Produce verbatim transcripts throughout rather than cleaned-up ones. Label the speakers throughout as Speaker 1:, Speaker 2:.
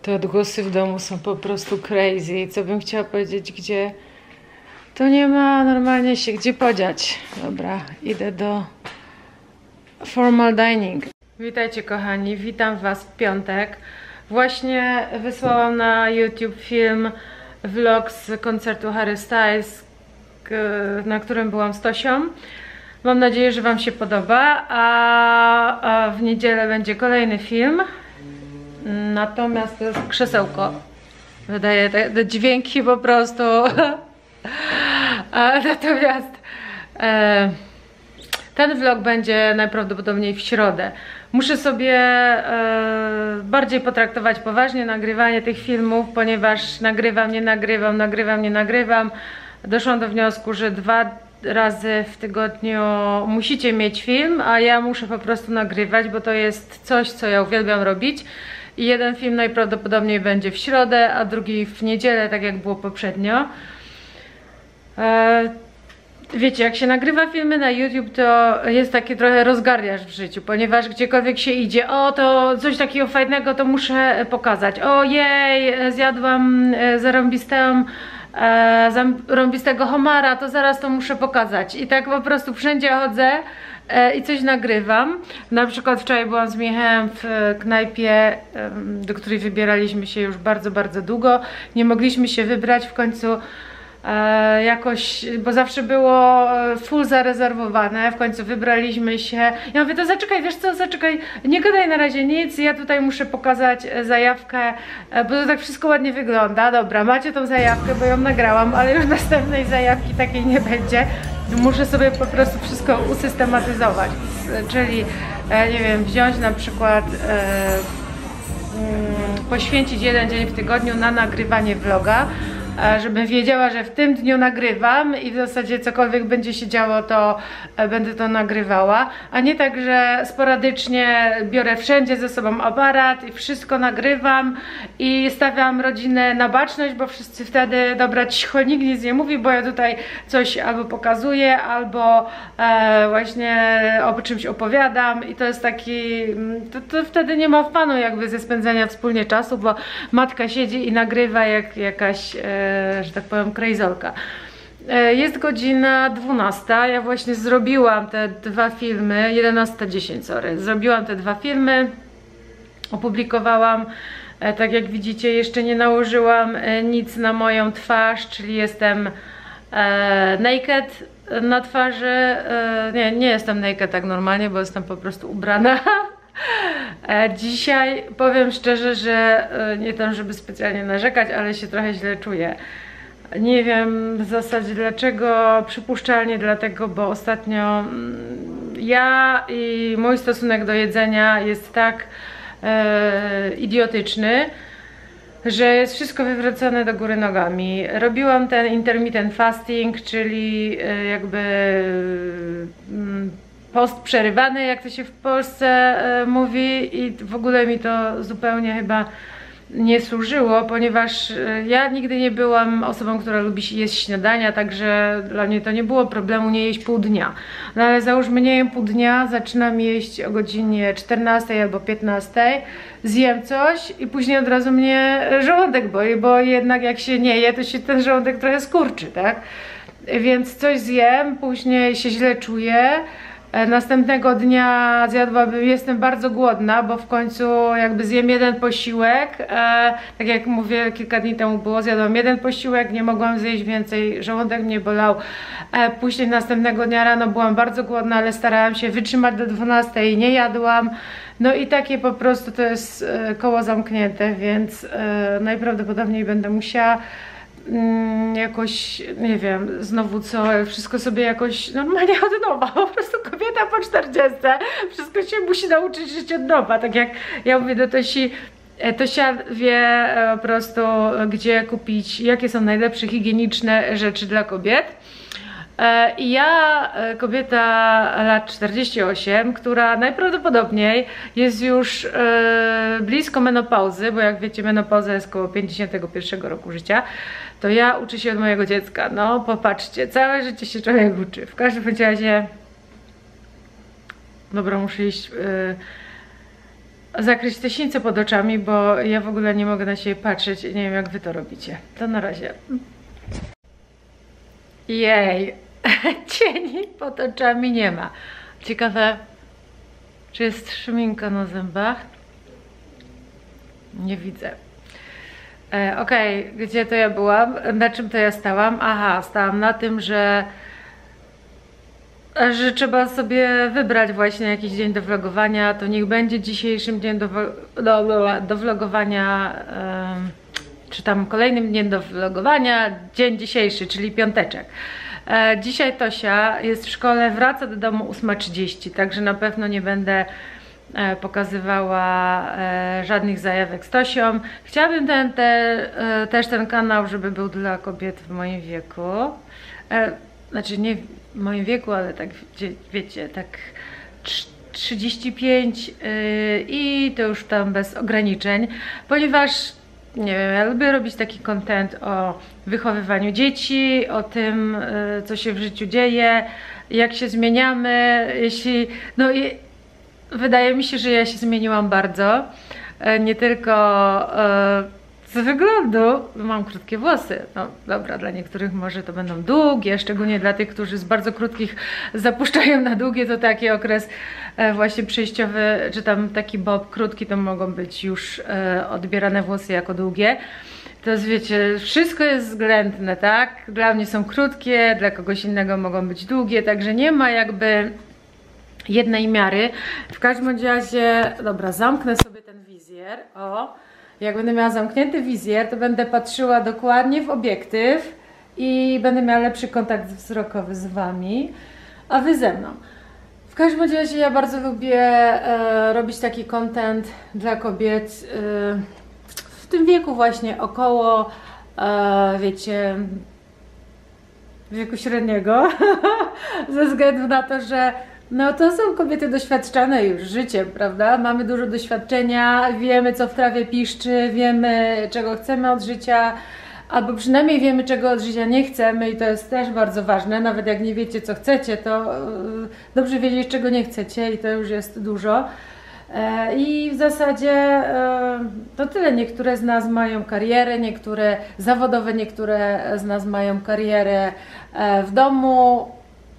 Speaker 1: Te odgłosy w domu są po prostu crazy. Co bym chciała powiedzieć, gdzie to nie ma normalnie się gdzie podziać. Dobra, idę do formal dining. Witajcie kochani, witam was w piątek. Właśnie wysłałam na YouTube film, vlog z koncertu Harry Styles, na którym byłam z Tosią. Mam nadzieję, że wam się podoba, a, a w niedzielę będzie kolejny film. Natomiast to jest krzesełko. Wydaje te, te dźwięki po prostu. A, natomiast e, ten vlog będzie najprawdopodobniej w środę. Muszę sobie e, bardziej potraktować poważnie nagrywanie tych filmów, ponieważ nagrywam, nie nagrywam, nagrywam, nie nagrywam. Doszłam do wniosku, że dwa razy w tygodniu musicie mieć film, a ja muszę po prostu nagrywać, bo to jest coś, co ja uwielbiam robić. I jeden film najprawdopodobniej będzie w środę, a drugi w niedzielę, tak jak było poprzednio. E, wiecie, jak się nagrywa filmy na YouTube, to jest taki trochę rozgardiasz w życiu, ponieważ gdziekolwiek się idzie, o to coś takiego fajnego, to muszę pokazać. Ojej, zjadłam zarąbistą e, zarąbistego homara, to zaraz to muszę pokazać. I tak po prostu wszędzie chodzę i coś nagrywam. Na przykład wczoraj byłam z Michałem w knajpie, do której wybieraliśmy się już bardzo, bardzo długo. Nie mogliśmy się wybrać, w końcu e, jakoś, bo zawsze było full zarezerwowane, w końcu wybraliśmy się. Ja mówię, to zaczekaj, wiesz co, zaczekaj, nie gadaj na razie nic, ja tutaj muszę pokazać zajawkę, bo to tak wszystko ładnie wygląda. Dobra, macie tą zajawkę, bo ją nagrałam, ale już następnej zajawki takiej nie będzie. Muszę sobie po prostu wszystko usystematyzować, czyli e, nie wiem, wziąć na przykład, e, mm, poświęcić jeden dzień w tygodniu na nagrywanie vloga, e, żebym wiedziała, że w tym dniu nagrywam i w zasadzie cokolwiek będzie się działo, to e, będę to nagrywała, a nie tak, że sporadycznie biorę wszędzie ze sobą aparat i wszystko nagrywam i stawiam rodzinę na baczność, bo wszyscy wtedy, dobra, cicho, nikt nic nie mówi, bo ja tutaj coś albo pokazuję, albo e, właśnie o czymś opowiadam i to jest taki, to, to wtedy nie ma fanu jakby ze spędzania wspólnie czasu, bo matka siedzi i nagrywa jak jakaś, e, że tak powiem, krejzolka. E, jest godzina dwunasta, ja właśnie zrobiłam te dwa filmy, jedenasta dziesięć, sorry, zrobiłam te dwa filmy, opublikowałam. Tak jak widzicie, jeszcze nie nałożyłam nic na moją twarz, czyli jestem e, naked na twarzy. E, nie, nie jestem naked tak normalnie, bo jestem po prostu ubrana. E, dzisiaj powiem szczerze, że e, nie tam, żeby specjalnie narzekać, ale się trochę źle czuję. Nie wiem w zasadzie dlaczego, przypuszczalnie dlatego, bo ostatnio mm, ja i mój stosunek do jedzenia jest tak E, idiotyczny, że jest wszystko wywrócone do góry nogami. Robiłam ten intermittent fasting, czyli e, jakby mm, post przerywany, jak to się w Polsce e, mówi, i w ogóle mi to zupełnie chyba nie służyło, ponieważ ja nigdy nie byłam osobą, która lubi jeść śniadania, także dla mnie to nie było problemu nie jeść pół dnia. No ale załóżmy, nie jem pół dnia, zaczynam jeść o godzinie czternastej albo piętnastej, zjem coś i później od razu mnie żołądek boli, bo jednak jak się nie je, to się ten żołądek trochę skurczy, tak? Więc coś zjem, później się źle czuję. Następnego dnia zjadłabym, jestem bardzo głodna, bo w końcu jakby zjem jeden posiłek, e, tak jak mówię, kilka dni temu było, zjadłam jeden posiłek, nie mogłam zjeść więcej, żołądek mnie bolał. E, później następnego dnia rano byłam bardzo głodna, ale starałam się wytrzymać do dwunastej i nie jadłam. No i takie po prostu to jest e, koło zamknięte, więc e, najprawdopodobniej będę musiała jakoś, nie wiem, znowu co, wszystko sobie jakoś normalnie od nowa, po prostu kobieta po czterdziestce, wszystko się musi nauczyć żyć od nowa, tak jak ja mówię do Tosi, Tosia wie po prostu, gdzie kupić, jakie są najlepsze higieniczne rzeczy dla kobiet. I ja, kobieta lat czterdzieści osiem, która najprawdopodobniej jest już blisko menopauzy, bo jak wiecie, menopauza jest koło pięćdziesiątego pierwszego roku życia, to ja uczę się od mojego dziecka. No popatrzcie, całe życie się człowiek uczy. W każdym razie, dobra, muszę iść zakryć te sińce pod oczami, bo ja w ogóle nie mogę na siebie patrzeć i nie wiem, jak wy to robicie. To na razie. Jej, cieni pod oczami nie ma. Ciekawe, czy jest szminka na zębach? Nie widzę. E, Okej, okay. Gdzie to ja byłam? Na czym to ja stałam? Aha, stałam na tym, że że trzeba sobie wybrać właśnie jakiś dzień do vlogowania. To niech będzie dzisiejszym dniem do, do, do vlogowania, um, czy tam kolejnym dniem do vlogowania, dzień dzisiejszy, czyli piąteczek. E, dzisiaj Tosia jest w szkole, wraca do domu ósma trzydzieści, także na pewno nie będę e, pokazywała e, żadnych zajawek z Tosią. Chciałabym ten, te, e, też ten kanał, żeby był dla kobiet w moim wieku. E, znaczy nie w moim wieku, ale tak wie, wiecie, tak trzydzieści pięć yy, i to już tam bez ograniczeń, ponieważ nie wiem, ja lubię robić taki content o wychowywaniu dzieci, o tym, yy, co się w życiu dzieje, jak się zmieniamy, jeśli, no i wydaje mi się, że ja się zmieniłam bardzo, yy, nie tylko yy, z wyglądu, mam krótkie włosy, no dobra, dla niektórych może to będą długie, szczególnie dla tych, którzy z bardzo krótkich zapuszczają na długie, to taki okres e, właśnie przejściowy, czy tam taki bob krótki, to mogą być już e, odbierane włosy jako długie. To jest, wiecie, wszystko jest względne, tak? Dla mnie są krótkie, dla kogoś innego mogą być długie, także nie ma jakby jednej miary. W każdym razie, dobra, zamknę sobie ten wizjer, o. Jak będę miała zamknięty wizjer, to będę patrzyła dokładnie w obiektyw i będę miała lepszy kontakt wzrokowy z wami, a wy ze mną. W każdym razie ja bardzo lubię e, robić taki content dla kobiet e, w tym wieku właśnie około, e, wiecie, wieku średniego, ze względu na to, że no to są kobiety doświadczone już życiem, prawda? Mamy dużo doświadczenia, wiemy, co w trawie piszczy, wiemy, czego chcemy od życia, albo przynajmniej wiemy, czego od życia nie chcemy i to jest też bardzo ważne. Nawet jak nie wiecie, co chcecie, to yy, dobrze wiedzieć, czego nie chcecie i to już jest dużo. Yy, I w zasadzie yy, to tyle. Niektóre z nas mają karierę, niektóre zawodowe, niektóre z nas mają karierę yy, w domu.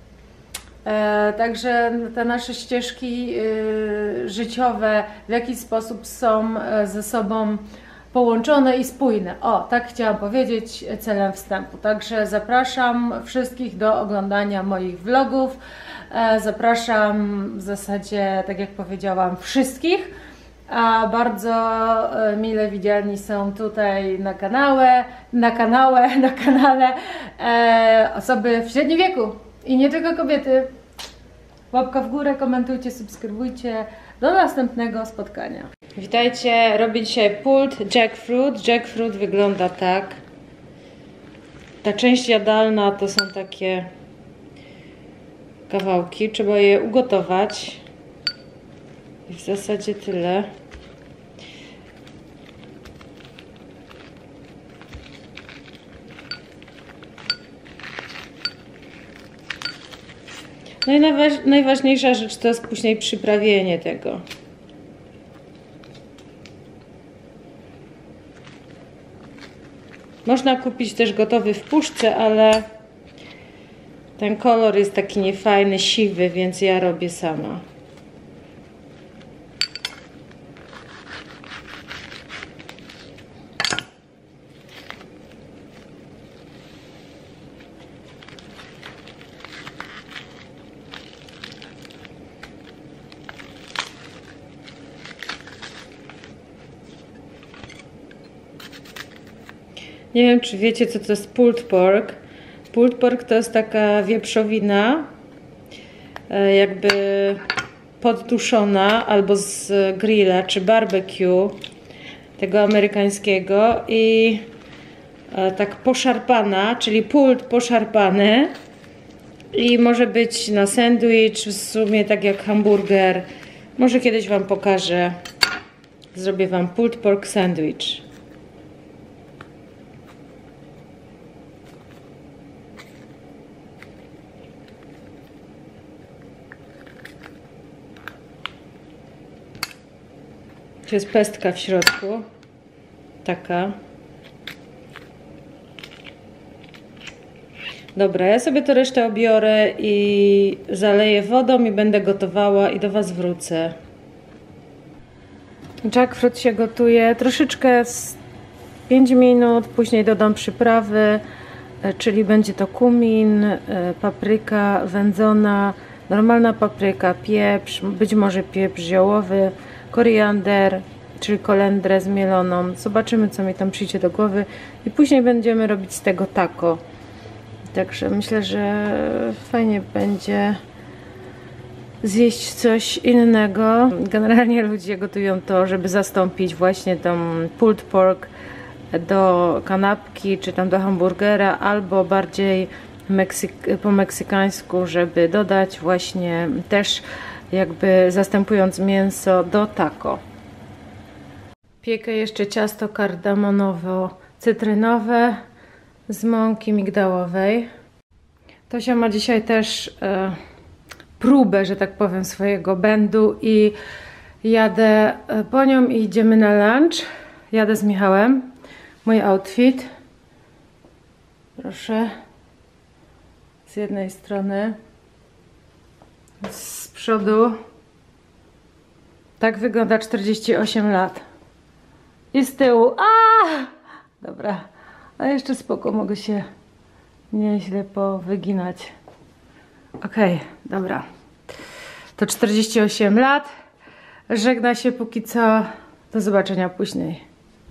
Speaker 1: E, także te nasze ścieżki y, życiowe w jakiś sposób są e, ze sobą połączone i spójne. O, tak chciałam powiedzieć celem wstępu. Także zapraszam wszystkich do oglądania moich vlogów. E, zapraszam w zasadzie, tak jak powiedziałam, wszystkich. A bardzo e, mile widziani są tutaj na kanale, na kanale, na kanale e, osoby w średnim wieku. I nie tylko kobiety. Łapka w górę, komentujcie, subskrybujcie. Do następnego spotkania. Witajcie, robię dzisiaj pulled jackfruit. Jackfruit wygląda tak. Ta część jadalna to są takie kawałki. Trzeba je ugotować. I w zasadzie tyle. No i najważ, najważniejsza rzecz to jest później przyprawienie tego. Można kupić też gotowy w puszce, ale ten kolor jest taki niefajny, siwy, więc ja robię sama. Nie wiem, czy wiecie, co to jest pulled pork. Pulled pork to jest taka wieprzowina, jakby podduszona albo z grilla czy barbecue tego amerykańskiego i tak poszarpana, czyli pulled poszarpany i może być na sandwich, w sumie tak jak hamburger. Może kiedyś wam pokażę, zrobię wam pulled pork sandwich. Tu jest pestka w środku. Taka. Dobra, ja sobie to resztę obiorę i zaleję wodą i będę gotowała i do Was wrócę. Jackfruit się gotuje troszeczkę z pięć minut, później dodam przyprawy, czyli będzie to kumin, papryka wędzona, normalna papryka, pieprz, być może pieprz ziołowy, koriander, czyli kolendrę zmieloną. Zobaczymy, co mi tam przyjdzie do głowy i później będziemy robić z tego taco. Także myślę, że fajnie będzie zjeść coś innego. Generalnie ludzie gotują to, żeby zastąpić właśnie tą pulled pork do kanapki, czy tam do hamburgera, albo bardziej Meksyk po meksykańsku, żeby dodać właśnie też jakby zastępując mięso do taco. Piekę jeszcze ciasto kardamonowo-cytrynowe z mąki migdałowej. Tosia ma dzisiaj też e, próbę, że tak powiem, swojego bendu i jadę po nią i idziemy na lunch. Jadę z Michałem. Mój outfit. Proszę. Z jednej strony. Z przodu. Tak wygląda czterdzieści osiem lat. I z tyłu. A! Dobra. A jeszcze spoko, mogę się nieźle powyginać. Okej, okay, dobra. To czterdzieści osiem lat. Żegna się póki co. Do zobaczenia później.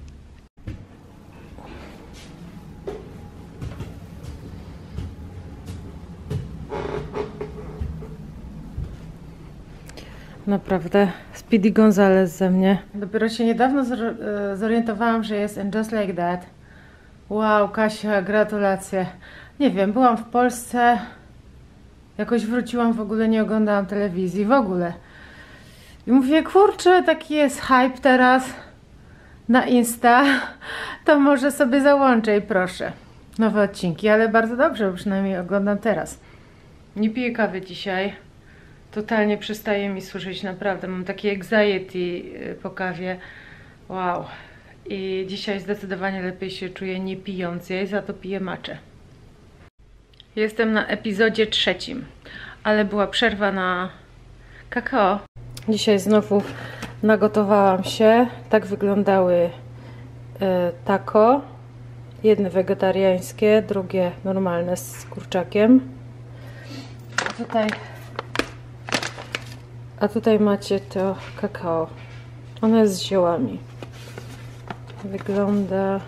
Speaker 1: Naprawdę Speedy Gonzales ze mnie. Dopiero się niedawno zorientowałam, że jest And Just Like That. Wow, Kasia, gratulacje. Nie wiem, byłam w Polsce, jakoś wróciłam, w ogóle nie oglądałam telewizji, w ogóle. I mówię, kurczę, taki jest hype teraz na Insta, to może sobie załączę i proszę. Nowe odcinki, ale bardzo dobrze, przynajmniej oglądam teraz. Nie piję kawy dzisiaj. Totalnie przestaje mi służyć, naprawdę. Mam takie anxiety po kawie. Wow. I dzisiaj zdecydowanie lepiej się czuję nie pijąc jej, za to piję matchę. Jestem na epizodzie trzecim, ale była przerwa na kakao. Dzisiaj znowu nagotowałam się. Tak wyglądały y, taco. Jedne wegetariańskie, drugie normalne z kurczakiem. A tutaj, a tutaj macie to kakao. Ono jest z ziołami. Wygląda...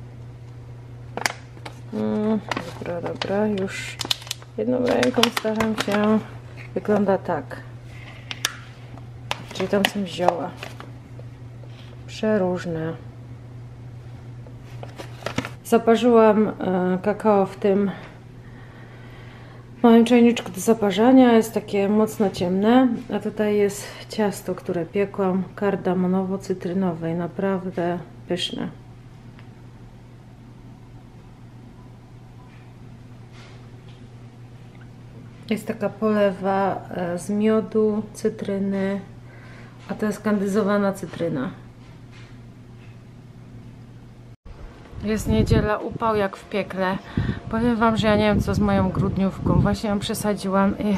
Speaker 1: Mm, dobra, dobra, już jedną ręką staram się. Wygląda tak. Czyli tam są zioła. Przeróżne. Zaparzyłam e, kakao w tym małym czajniczku do zaparzania. Jest takie mocno ciemne. A tutaj jest ciasto, które piekłam. Kardamonowo-cytrynowe. Naprawdę pyszne. Jest taka polewa e, z miodu, cytryny. A to jest kandyzowana cytryna. Jest niedziela, upał jak w piekle. Powiem wam, że ja nie wiem co z moją grudniówką. Właśnie ją przesadziłam i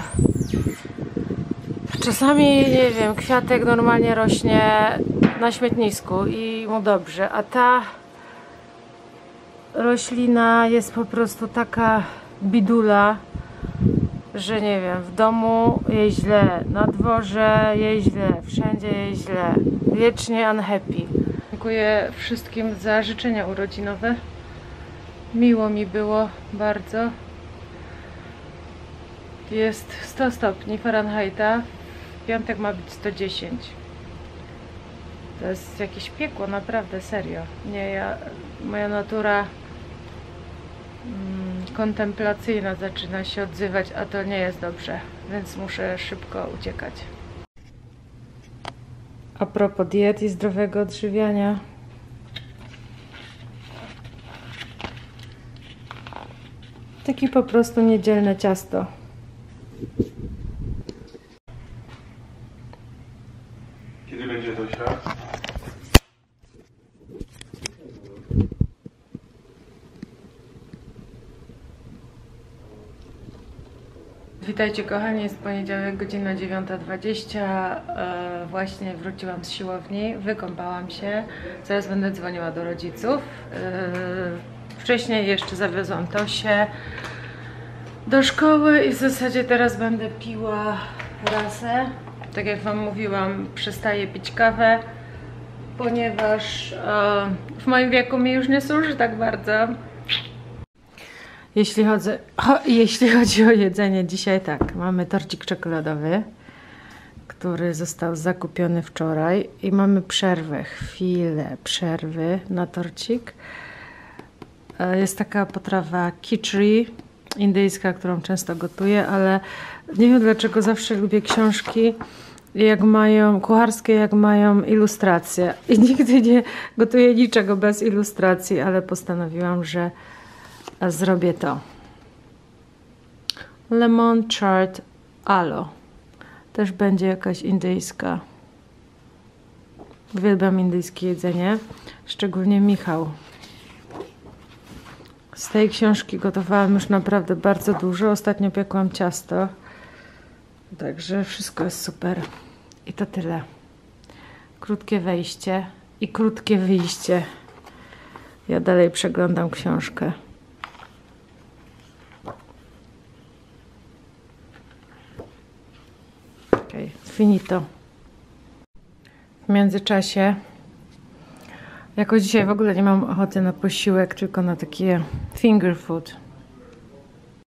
Speaker 1: czasami, nie wiem, kwiatek normalnie rośnie na śmietnisku i mu dobrze, a ta roślina jest po prostu taka bidula, że nie wiem, w domu jej źle, na dworze jej źle, wszędzie jej źle, wiecznie unhappy. Dziękuję wszystkim za życzenia urodzinowe. Miło mi było bardzo. Jest sto stopni Fahrenheita. W piątek ma być sto dziesięć. To jest jakieś piekło, naprawdę, serio. Nie, ja, moja natura mm, kontemplacyjna zaczyna się odzywać, a to nie jest dobrze, więc muszę szybko uciekać. A propos diet i zdrowego odżywiania. Taki po prostu niedzielne ciasto.
Speaker 2: Kiedy będzie Dosia?
Speaker 1: Witajcie kochani, jest poniedziałek, godzina dziewiąta dwadzieścia. E, właśnie wróciłam z siłowni, wykąpałam się. Zaraz będę dzwoniła do rodziców. E, wcześniej jeszcze zawiozłam Tosię do szkoły i w zasadzie teraz będę piła rasę. Tak jak wam mówiłam, przestaję pić kawę, ponieważ e, w moim wieku mi już nie służy tak bardzo. Jeśli chodzi, o, jeśli chodzi o jedzenie, dzisiaj tak, mamy torcik czekoladowy, który został zakupiony wczoraj i mamy przerwę, chwilę przerwy na torcik. Jest taka potrawa khichdi indyjska, którą często gotuję, ale nie wiem dlaczego zawsze lubię książki jak mają, kucharskie jak mają ilustracje i nigdy nie gotuję niczego bez ilustracji, ale postanowiłam, że zrobię to. Lemon chard alo. Też będzie jakaś indyjska. Uwielbiam indyjskie jedzenie. Szczególnie Michał. Z tej książki gotowałam już naprawdę bardzo dużo. Ostatnio piekłam ciasto. Także wszystko jest super. I to tyle. Krótkie wejście i krótkie wyjście. Ja dalej przeglądam książkę. Okay, finito. W międzyczasie jakoś dzisiaj w ogóle nie mam ochoty na posiłek, tylko na takie finger food.